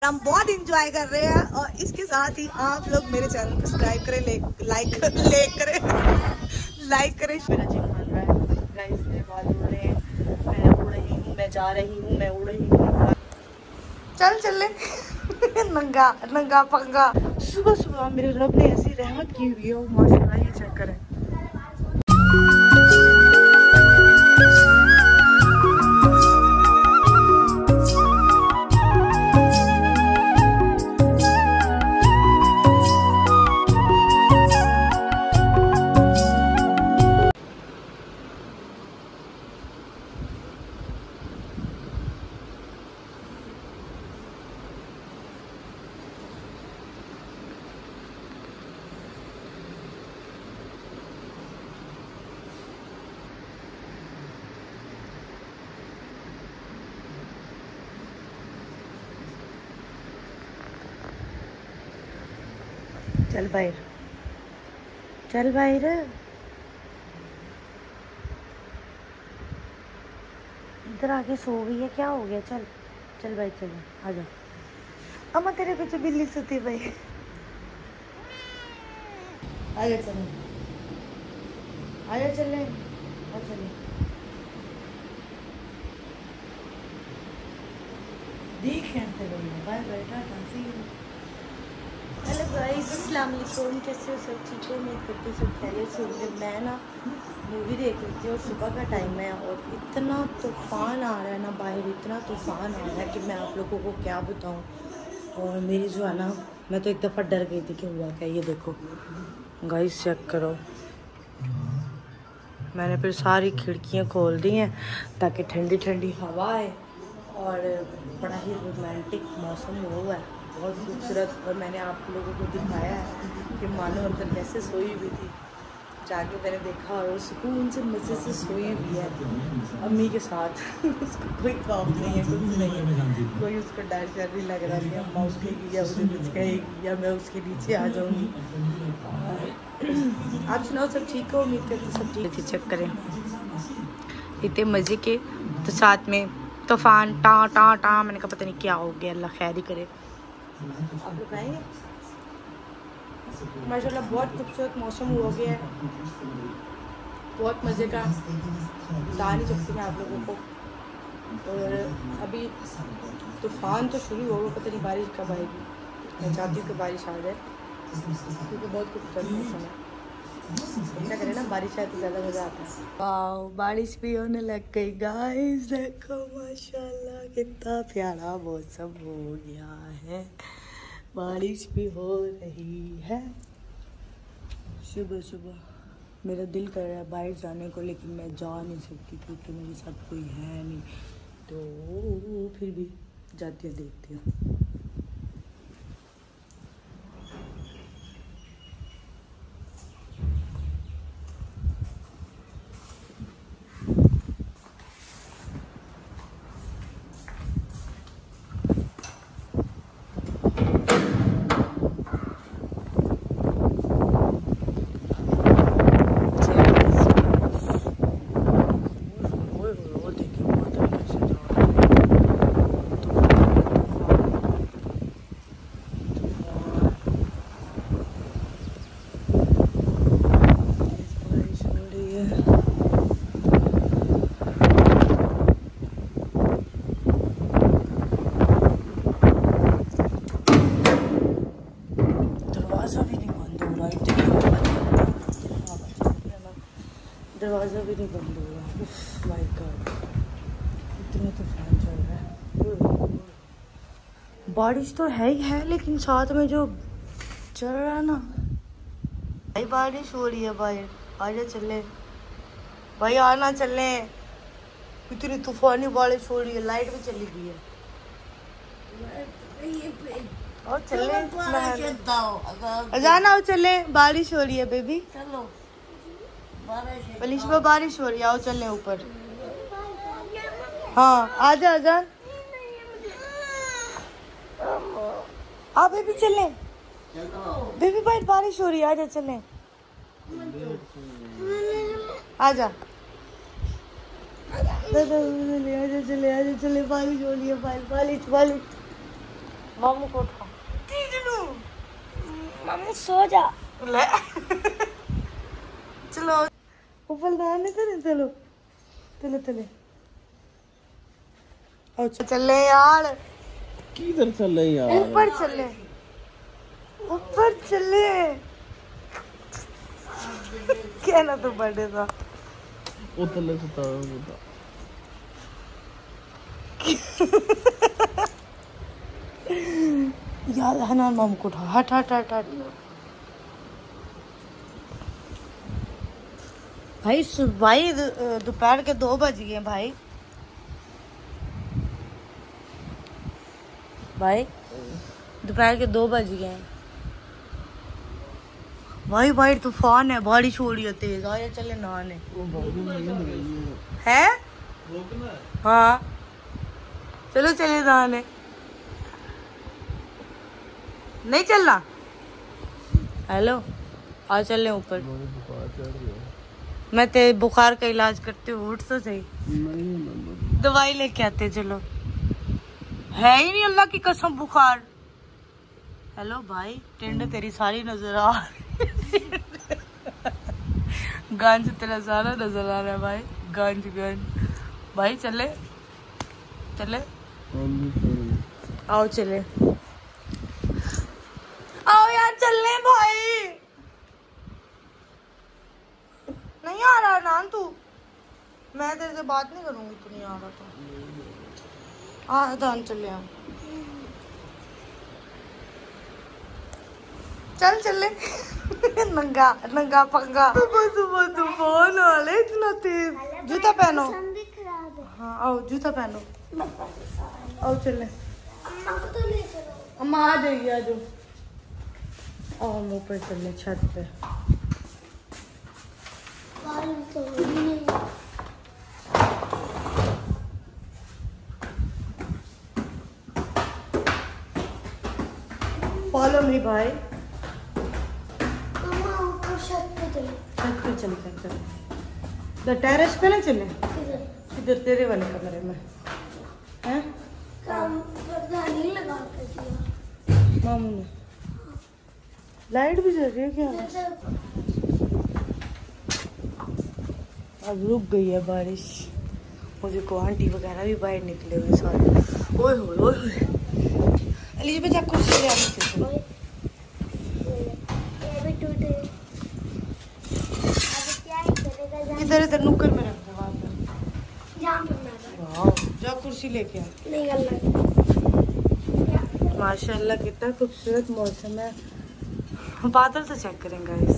हम बहुत इंजॉय कर रहे हैं। और इसके साथ ही आप लोग मेरे चैनल को सब्सक्राइब करें, लाइक करें। मेरा जिम बन रहा है गाइस, मेरे बाल उड़ रहे हैं, मैं उड़ रही हूँ, मैं जा रही हूँ, मैं उड़ रही हूँ। चल चले नंगा नंगा पंगा। सुबह सुबह मेरे रब ने ऐसी रहमत की हुई है, माशाल्लाह, ये चेक करें। चल बाहर, चल बाहर। इधर आके सो गई है, क्या हो गया? चल चल भाई, चल आजा। अम्मा तेरे पीछे बिल्ली सोती भाई। आजा चल, आजा चले, आ चले। देख कैसे भैया, bye bye, tata, see you. Hello guys, अस्सलाम वालेकुम, कैसे हो सब? ठीक हो? उम्मीद करती हूँ सब खैरियत से होंगे। मैं ना मूवी देख रही थी और सुबह का टाइम है और इतना तूफ़ान आ रहा है ना बाहर, इतना तूफ़ान आ रहा है कि मैं आप लोगों को क्या बताऊँ। और मेरी जो है ना, मैं तो एक दफ़ा डर गई थी कि हुआ क्या। ये देखो गाइस, चेक करो, मैंने फिर सारी खिड़कियाँ खोल दी हैं ताकि ठंडी ठंडी हवा आए और बड़ा ही रोमांटिक मौसम हुआ है, बहुत खूबसूरत। और मैंने आप लोगों को दिखाया है कि मानो अंदर कैसे सोई हुई थी, जाके मैंने देखा और सुकून से मज़े से सोई हुई है अम्मी के साथ। उसको कोई खौफ नहीं है, कुछ नहीं है, कोई उसको डर शर नहीं लग रहा कि अम्मा उठेगी या मुझे कुछ कहेगी या मैं उसके नीचे आ जाऊँगी। आप सुनाओ, सब ठीक हो? उम्मीद करती सब ठीक थी। चेक करें, इतने मज़े के, तो साथ में तूफान टा टा टा। मैंने कहा पता नहीं क्या हो गया, अल्लाह खैर ही करे। आप लोग आएंगे? माशाल्लाह बहुत खूबसूरत मौसम हो गया है, बहुत मज़े का, बता नहीं सकती मैं आप लोगों को। और अभी तूफ़ान तो शुरू होगा, पता नहीं बारिश कब आएगी। मैं चाहती हूँ कि बारिश आ जाए क्योंकि बहुत खूबसूरत मौसम है। क्या करें ना, बारिश आए तो ज़्यादा मज़ा आता है। वाह, बारिश भी होने लग गई गाइस, देखो माशाल्लाह कितना प्यारा मौसम हो गया है, बारिश भी हो रही है। सुबह सुबह मेरा दिल कर रहा है बाहर जाने को, लेकिन मैं जा नहीं सकती क्योंकि मेरे साथ कोई है नहीं, तो फिर भी जाती हूँ, देखती हूँ। दरवाज़ा भी नहीं बंद हो रहा। माय गॉड, इतना तूफान चल रहा है। बारिश तो है ही है, लेकिन साथ में जो चल रहा है ना भाई, बारिश हो रही है बाहर। आजा चले भाई, आना चले, इतनी तूफानी बारिश हो रही है, लाइट भी चली गई है। और चले जाना, चले, बारिश हो रही है बेबी, चलो पलिशबा, बारिश हो रही है, आओ चलने ऊपर। हाँ आजा आजा, आ बेबी चले, बेबी भाई बारिश हो रही है, आजा चले, आजा आजा चले, आजा चले, बारिश हो रही है, बारिश बारिश। मामू को उठा। मामू सो जा। ले चलो ऊपर दाने करे। चलो चलो चले चले यार। किधर चले यार? ऊपर चले ऊपर चले। क्या ना तो बर्थडे था उतले सुता यार। हनान मामू को उठा। हट हट हट हट। भाई भाई दोपहर के 2 बज गए भाई। भाई दोपहर के 2 बज गए भाई। भाई तूफान है, बारिश हो रही है तेज। आया चले नहाने है। हाँ चलो चले नहाने। नहीं चलना? हेलो आ चले ऊपर। मैं तेरे बुखार का इलाज करती हूँ। उठ तो सही। दवाई लेके आते। चलो है ही नहीं अल्लाह की कसम बुखार। हेलो भाई टेंड तेरी सारी नजर आ गंज तेरा सारा नजर आ रहा है भाई। गंज गंज भाई। चले चले आओ चले आओ यार चलने भाई। नहीं आ रहा नान तू? मैं तेरे से बात नहीं करूंगी तू नहीं आ रहा तो। आ दान चले हम। चल चले नंगा नंगा पंगा। सुबह तूफान वाले इतना तेज। जूता पहनो। हाँ आओ जूता पहनो। आओ चले। अम्मा आ जाइए आ जाओ। आओ हम ऊपर चले छत पे। फॉलो मी भाई। छत पे चलते चल। टेरेस पे ना चले? इधर तेरे वाले कमरे में हैं? मामू ने लाइट भी जल रही है क्या? अब रुक गई है बारिश। मुझे को आंटी वगैरह भी बाहर निकले हुए सारे। ओए होए ओए होए। एलिजाबेथ आप कुर्सी ले आनी चाहिए। इधर इधर नुक्कड़ में रख दे वहाँ पे। जा कुर्सी लेके आ। माशाल्लाह कितना खूबसूरत मौसम है। बादल तो चेक करेंगे इस।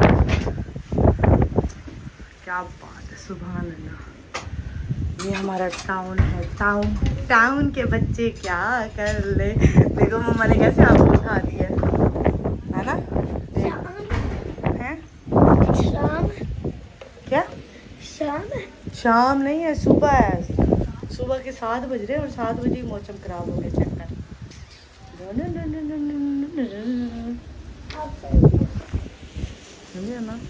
क्या बात है सुभान अल्लाह। ये हमारा टाउन है। टाउन के बच्चे क्या कर ले। देखो मम्मा ने कैसे आपको उठा दिया है ना? शाम क्या? शाम नहीं है सुबह है। सुबह के 7 बज रहे और 7 बजे मौसम खराब हो गया। चेक कर। समझे ना?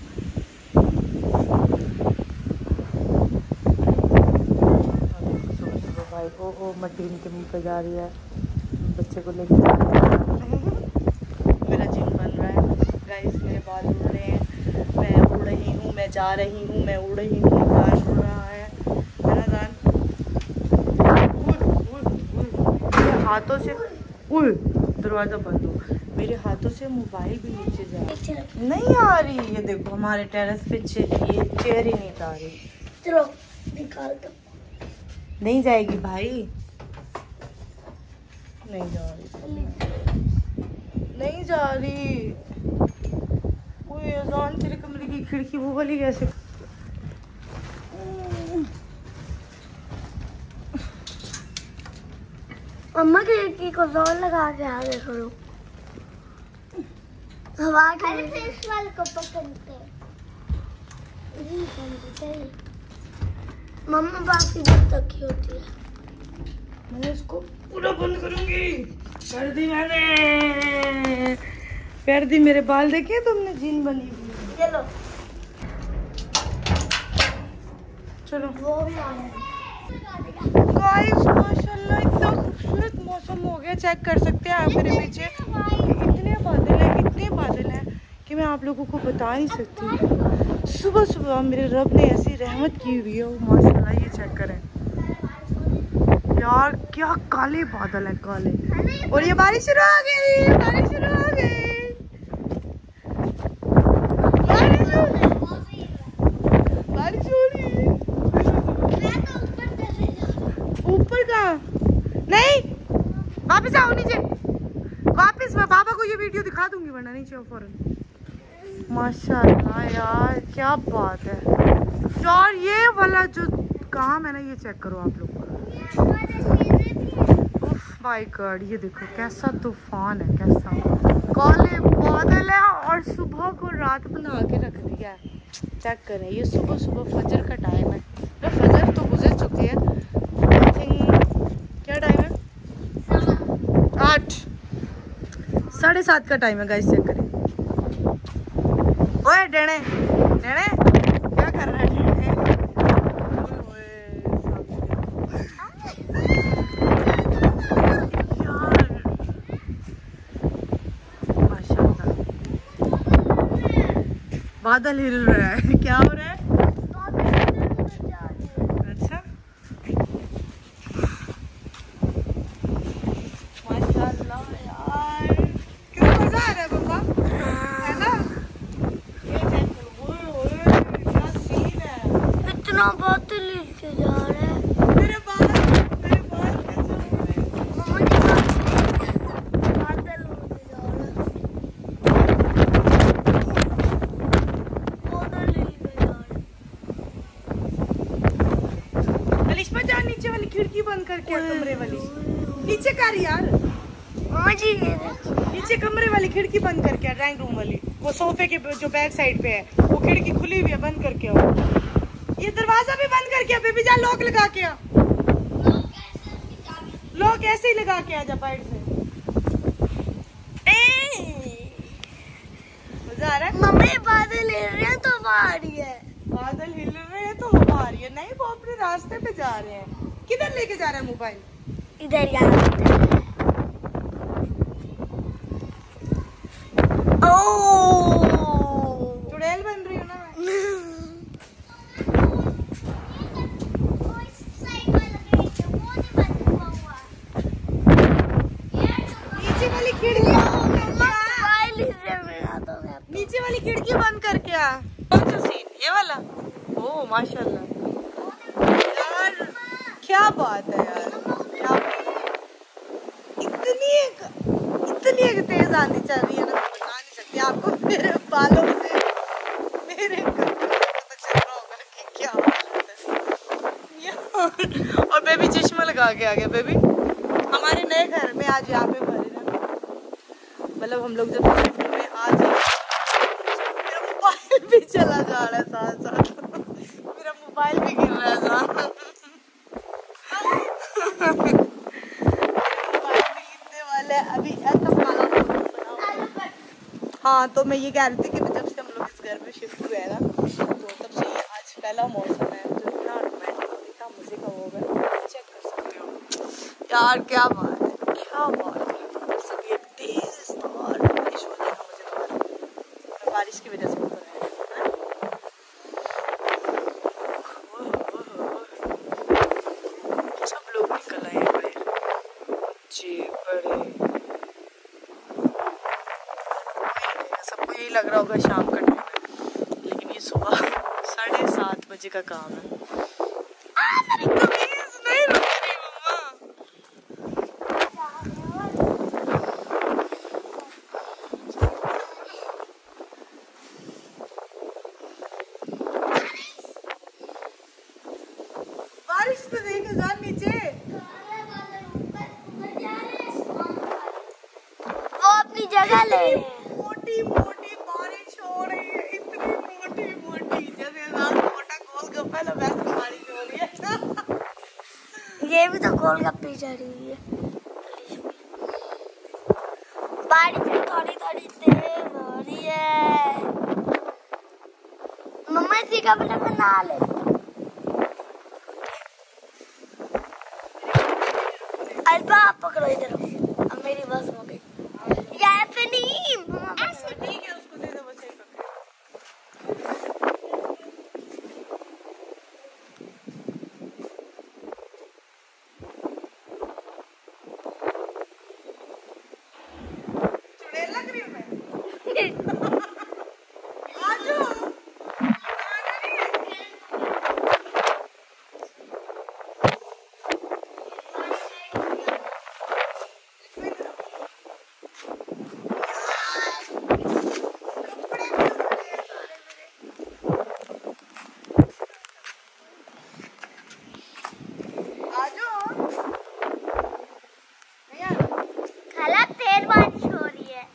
सुबह भाई ओ मटीन के मुंह पे जा रही है। बच्चे को लेके जा रही है। मेरा जिम बन रहा है गाइस। मेरे बाल उड़ रहे हैं। मैं उड़ रही हूँ। मैं जा रही हूँ। मैं उड़ रही हूँ। गान उड़ रहा है ना गान। मेरे हाथों से दरवाजा बंद हो। मेरे हाथों से मोबाइल भी नीचे जा नहीं आ रही। ये देखो हमारे टेरेस पे ये चेयर ही नहीं जा रही। चलो निकाल दो। नहीं जाएगी भाई। नहीं जा रही। नहीं जा रही। कोई अजान तेरे कमरे की खिड़की वो वाली कैसे? मम्मा खिड़की को जोर लगा के आगे करो। हवा के इस वाले को पकड़ते। मम्मा बाकी जब तक ही होती है। मैं इसको पूरा बंद करूंगी। कर दी मैंने। कर दी। मेरे बाल देखे तुमने? जीन बनी हुई। चलो चलो वो भी आ रहा है। गाइस माशाल्लाह इतना खूबसूरत मौसम हो गया। चेक कर सकते हैं आप मेरे पीछे इतने बादल हैं कि मैं आप लोगों को बता नहीं सकती। सुबह सुबह मेरे रब ने ऐसी रहमत की हुई है माशाल्लाह। ये चेक करें यार, क्या काले बादल हैं, काले। और ये बारिश शुरू हो गई, बारिश शुरू हो गई, बारिश हो रही है। ऊपर कहाँ? नहीं, वापस आओ नीचे, वापस। मैं पापा को ये वीडियो दिखा दूंगी वरना नीचे फौरन। माशाल्लाह यार क्या बात है यार। ये वाला जो काम है ना, ये चेक करो आप लोग। माय गॉड, ये देखो कैसा तूफान है, कैसा काले बादल है और सुबह को रात बना के रख दिया है। चेक करें, ये सुबह सुबह फजर का टाइम है। तो फजर तो गुजर चुकी है, आई थिंक। क्या टाइम है? 8, 7:30 का टाइम है गाइस। चेक करें। ओए डेणे डेणे, क्या कर रहा है डेणे? बादल हिल रहा है, क्या हो रहा है? अच्छा, माशाल्लाह यार, कितना मजा आ रहा है पापा, है ना? ये चेक करो, ओए क्या सीन है। इतना बादल लेके जा रहा है। मेरे बाल कैसे हो रहे हैं? मम्मा जी बादल होके जा रहा है। नीचे वाली खिड़की बंद करके कमरे वाली नीचे कर यार। मम्मा जी नीचे कमरे वाली खिड़की बंद करके, ड्राइंग रूम वाली, वो सोफे के जो बैक साइड पे है वो खिड़की खुली हुई है, बंद करके आओ। ये दरवाजा भी बंद करके आ बेबी, जा लॉक लगा के आ। लॉक ऐसे ही लगा के आ जा बाहर से। मजा आ रहा है। मम्मी बादल हिल रहे हैं तो आ रही है। बादल हिल रहे हैं तो हवा आ रही है। नहीं, वो अपने रास्ते पे जा रहे हैं। किधर लेके जा रहा है मोबाइल? इधर यार। चुड़ैल बन रही हो ना। नीचे वाली खिड़की, नीचे वाली खिड़की बंद करके आ। कौन सा सीन? ये वाला? ओह माशाल्लाह यार, क्या बात है यार, क्या बात है। इतनी एक तेज आंधी चल रही है ना, मैं बता नहीं सकती आपको। मेरे बालों से मेरे पता चल रहा होगा कि क्या बात है। और बेबी चश्मा लगा के आ गया। बेबी हमारे नए घर में आज यहाँ पे भरे ना, मतलब हम लोग जब शिफ्ट में आज मेरा मोबाइल भी चला जा रहा है साथ साथ, मेरा मोबाइल भी गिर रहा है साथ। अभी हाँ, तो मैं ये कह रही थी कि जब से हम लोग इस घर में शिफ्ट हुए हैं ना, तो तब से ये आज पहला मौसम है जो इतना रोमांटिक, इतना मजे का होगा। चेक कर सकते हो यार, क्या बात है, क्या बात है। सब एक तेज और बारिश हो रही है, मुझे बारिश की वजह से हो रहा है। सब लोग निकल आए हैं जी, बड़े सबको यही लग रहा होगा शाम का टाइम है, लेकिन ये सुबह 7:30 बजे का काम है। मेरी कमीज नहीं रुक रही मम्मा। बारिश तो देखे जा नीचे, वो अपनी जगह ले रहे हैं। मोटी मोटी बारिश हो रही है, इतनी मोटी मोटी, जैसे मोटा गोलगप्पा ना वैसे बारिश हो रही है। ये भी तो गोलगप्पे चढ़ रही है। बारिश थोड़ी थोड़ी तेज हो रही है। मम्मा जी का बोला मैं नहा ले। बाप पकड़ो इधर। अब मेरी बस हो गई। ऐसे नहीं, ऐसे ठीक है, उसको दे दो बस एक पकड़। चुड़ैल लग रही हूँ मैं। आजो, आना नहीं है। आजो, नहीं आ रहा। खाला तेज बारिश हो रही है।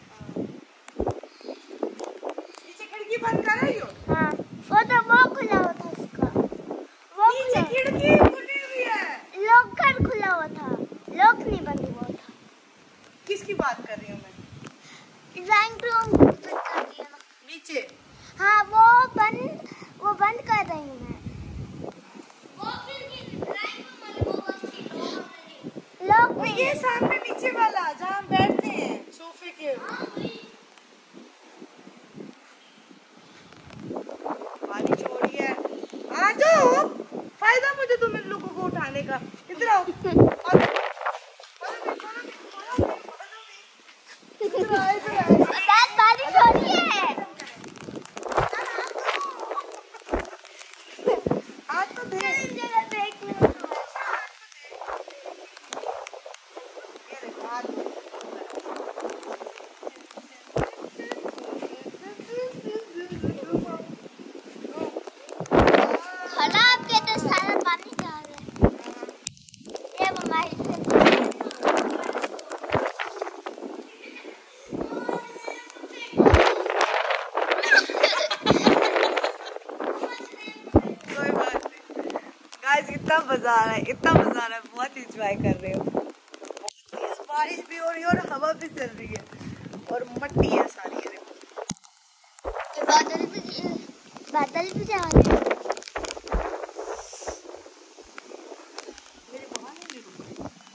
नीचे खिड़की बंद कर रही हो? हाँ, वो तो वो खुला हुआ था उसका। वो नीचे खुला, खिड़की खुली हुई है। लॉकर खुला हुआ था, लॉक नहीं बंद हुआ था। किसकी बात कर रही हूँ मैं? ड्राइंग रूम बंद कर दिया ना। नीचे। हाँ, वो बंद कर रही हूँ मैं। लॉक और नहीं। ये सामने नीचे वाला जहाँ हम बैठते हैं सोफे के। बारिश हो रही है। आ जाओ, फायदा मुझे तुम इन लोगों को उठाने का। इधर आओ। बारिश हो रही है। आज तो दे। जरा देख लो। ये देखो, आज। खाला आपके तो सारा पानी जा रहा है। ये मोबाइल से। कोई बात नहीं। गाइस, इतना मजा आ रहा है, इतना मजा आ रहा है, बहुत इंजॉय कर रहे हो। तेज बारिश भी हो रही है और हवा भी चल रही है और मट्टी है सारी। ये देखो। बादल भी जा रहे हैं। मेरे वहाँ नहीं रुक रही।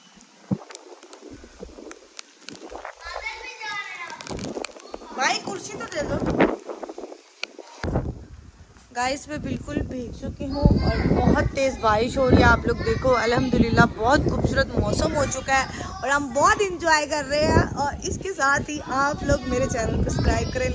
भाई कुर्सी तो दे दो। गाइस, मैं बिल्कुल भीग चुकी हूँ और बहुत तेज़ बारिश हो रही है। आप लोग देखो, अल्हम्दुलिल्लाह बहुत खूबसूरत मौसम हो चुका है और हम बहुत इंजॉय कर रहे हैं। और इसके साथ ही आप लोग मेरे चैनल को सब्सक्राइब करें,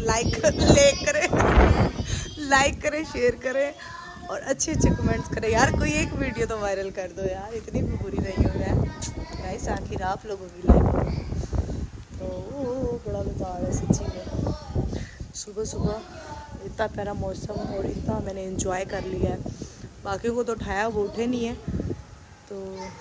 लाइक करें, शेयर करें और अच्छे कमेंट्स करें। यार कोई एक वीडियो तो वायरल कर दो यार, इतनी भी बुरी नहीं हूँ मैं। गाइस, आखिर आप लोगों की लाइक तो बड़ा मजा आ रहा है सच्ची में। सुबह सुबह इतना प्यारा मौसम और इतना मैंने एंजॉय कर लिया है। बाकी को तो उठाया, वो उठे नहीं है तो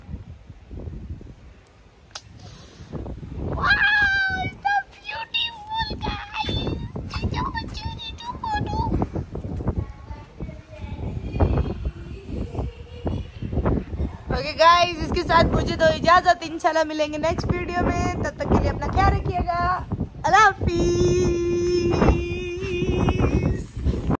ओके गाइस, इसके साथ मुझे तो इजाजत। इंशाल्लाह मिलेंगे नेक्स्ट वीडियो में। तब तक के लिए अपना ख्याल रखिएगा। अल्लाह हाफिज़।